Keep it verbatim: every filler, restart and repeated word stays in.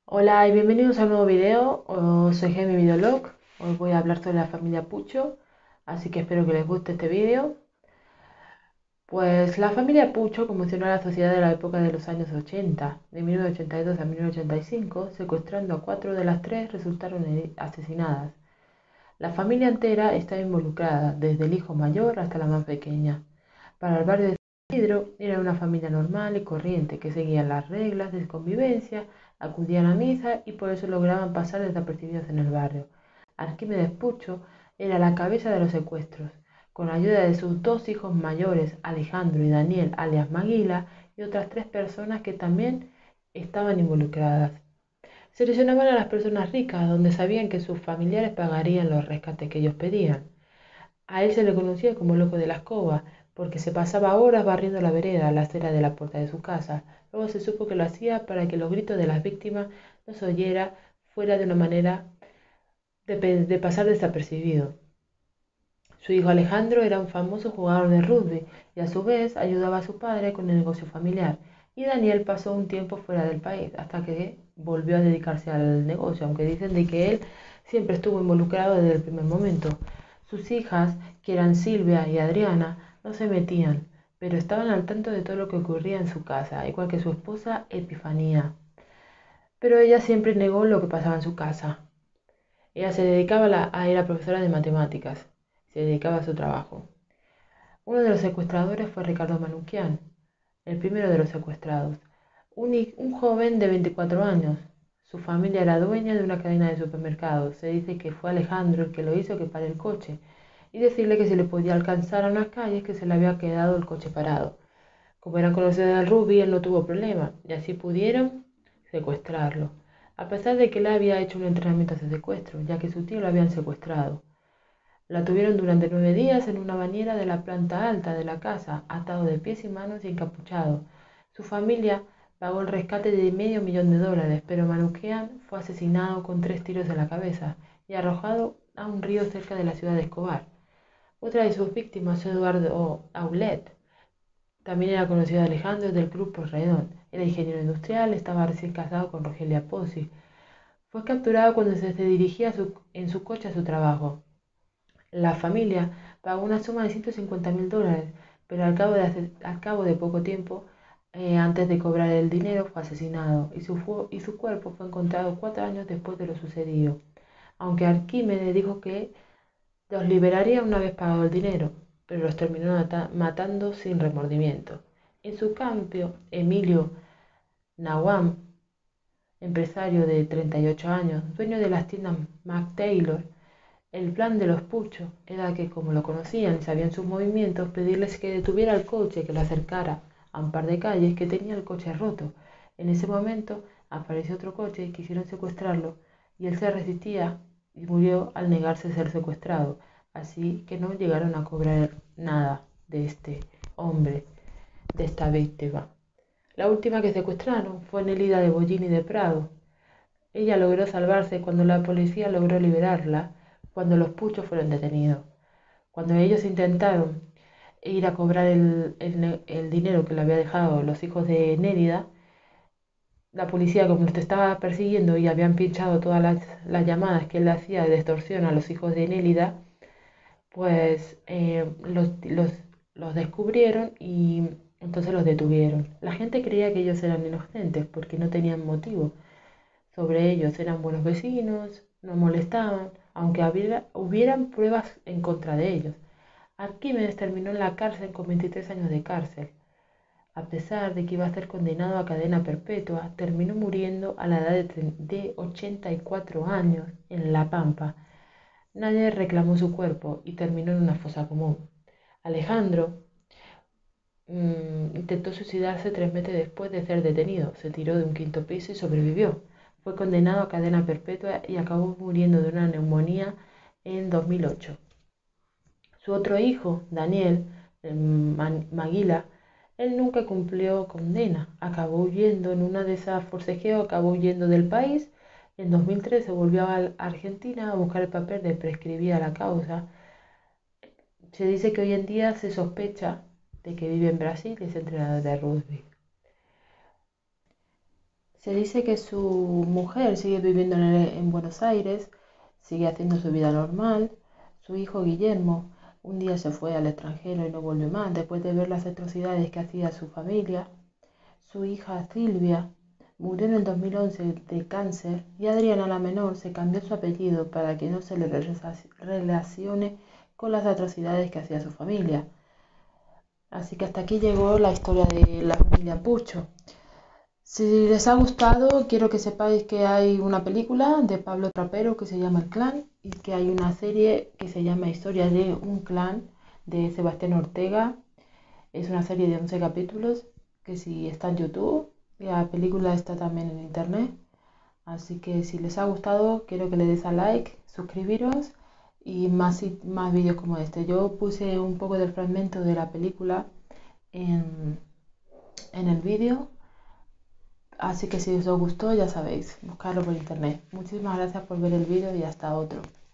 Hola y bienvenidos a un nuevo video. Oh, soy Gemi Videolog. Hoy voy a hablar sobre la familia Pucho, así que espero que les guste este video. Pues la familia Pucho conmocionó a la sociedad de la época de los años ochenta, de mil novecientos ochenta y dos a mil novecientos ochenta y cinco, secuestrando a cuatro de las tres resultaron asesinadas. La familia entera estaba involucrada, desde el hijo mayor hasta la más pequeña. Para el barrio de San Isidro era una familia normal y corriente que seguían las reglas de convivencia, acudían a misa y por eso lograban pasar desapercibidos en el barrio. Arquímedes Pucho era la cabeza de los secuestros, con ayuda de sus dos hijos mayores, Alejandro y Daniel, alias Maguila, y otras tres personas que también estaban involucradas. Seleccionaban a las personas ricas, donde sabían que sus familiares pagarían los rescates que ellos pedían. A él se le conocía como el loco de la escoba, porque se pasaba horas barriendo la vereda, la acera de la puerta de su casa. Luego se supo que lo hacía para que los gritos de las víctimas no se oyera fuera de una manera de, de pasar desapercibido. Su hijo Alejandro era un famoso jugador de rugby y a su vez ayudaba a su padre con el negocio familiar. Y Daniel pasó un tiempo fuera del país hasta que volvió a dedicarse al negocio, aunque dicen de que él siempre estuvo involucrado desde el primer momento. Sus hijas, que eran Silvia y Adriana, no se metían, pero estaban al tanto de todo lo que ocurría en su casa, igual que su esposa Epifanía. Pero ella siempre negó lo que pasaba en su casa. Ella se dedicaba a, la, a era profesora de matemáticas, se dedicaba a su trabajo. Uno de los secuestradores fue Ricardo Manukyan, el primero de los secuestrados, un, un joven de veinticuatro años. Su familia era dueña de una cadena de supermercados. Se dice que fue Alejandro el que lo hizo que pare el coche y decirle que se le podía alcanzar a unas calles que se le había quedado el coche parado. Como eran conocidos del rugby, él no tuvo problema y así pudieron secuestrarlo, a pesar de que él había hecho un entrenamiento de secuestro, ya que su tío lo habían secuestrado. La tuvieron durante nueve días en una bañera de la planta alta de la casa, atado de pies y manos y encapuchado. Su familia pagó el rescate de medio millón de dólares, pero Manukyan fue asesinado con tres tiros en la cabeza y arrojado a un río cerca de la ciudad de Escobar. Otra de sus víctimas, Eduardo Aulet, también era conocido de Alejandro del Club Porredón. Era ingeniero industrial, estaba recién casado con Rogelia Pozzi. Fue capturado cuando se dirigía su, en su coche a su trabajo. La familia pagó una suma de ciento cincuenta mil dólares, pero al cabo de, hace- al cabo de poco tiempo, eh, antes de cobrar el dinero, fue asesinado y su, fu- y su cuerpo fue encontrado cuatro años después de lo sucedido, aunque Arquímedes dijo que los liberaría una vez pagado el dinero, pero los terminó mata- matando sin remordimiento. En su cambio, Emilio Nawam, empresario de treinta y ocho años, dueño de las tiendas Mac Taylor, el plan de los Pucho era que, como lo conocían y sabían sus movimientos, pedirles que detuviera el coche, que lo acercara a un par de calles que tenía el coche roto. En ese momento apareció otro coche y quisieron secuestrarlo, y él se resistía y murió al negarse a ser secuestrado. Así que no llegaron a cobrar nada de este hombre, de esta víctima. La última que secuestraron fue Nelida de Bollini de Prado. Ella logró salvarse cuando la policía logró liberarla, cuando los Puchos fueron detenidos. Cuando ellos intentaron ir a cobrar el, el el dinero que le había dejado los hijos de Nérida, la policía, como los estaba persiguiendo y habían pinchado todas las, las llamadas que él hacía de extorsión a los hijos de Nélida, pues eh, los, los, los descubrieron y entonces los detuvieron. La gente creía que ellos eran inocentes porque no tenían motivo sobre ellos, eran buenos vecinos, no molestaban, aunque hubiera, hubieran pruebas en contra de ellos. Arquímedes terminó en la cárcel con veintitrés años de cárcel. A pesar de que iba a ser condenado a cadena perpetua, terminó muriendo a la edad de, de ochenta y cuatro años en La Pampa. Nadie reclamó su cuerpo y terminó en una fosa común. Alejandro mm, intentó suicidarse tres meses después de ser detenido. Se tiró de un quinto piso y sobrevivió. Fue condenado a cadena perpetua y acabó muriendo de una neumonía en dos mil ocho. Su otro hijo, Daniel Maguila, él nunca cumplió condena. Acabó huyendo en una de esas forcejeos, acabó huyendo del país. En dos mil tres se volvió a Argentina a buscar el papel de prescribir a la causa. Se dice que hoy en día se sospecha de que vive en Brasil y es entrenador de rugby. Se dice que su mujer sigue viviendo en, el- en Buenos Aires, sigue haciendo su vida normal. Su hijo Guillermo un día se fue al extranjero y no volvió más después de ver las atrocidades que hacía su familia. Su hija Silvia murió en el dos mil once de cáncer y Adriana la menor se cambió su apellido para que no se le relacione con las atrocidades que hacía su familia. Así que hasta aquí llegó la historia de la familia Pucho. Si les ha gustado, quiero que sepáis que hay una película de Pablo Trapero que se llama El Clan y que hay una serie que se llama Historia de un Clan de Sebastián Ortega. Es una serie de once capítulos que si está en YouTube, la película está también en internet. Así que si les ha gustado, quiero que le des a like, suscribiros y más, y- más vídeos como este. Yo puse un poco del fragmento de la película en, en el vídeo. Así que si os gustó, ya sabéis, buscarlo por internet. Muchísimas gracias por ver el vídeo y hasta otro.